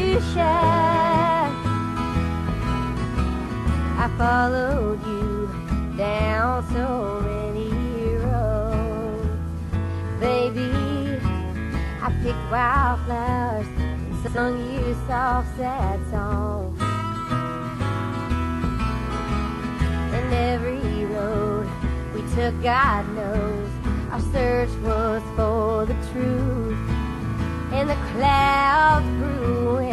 to shine. I followed you down so many roads, baby. I picked wildflowers and sung you soft, sad songs. And every road we took, God knows, our search was for the truth. And the clouds grew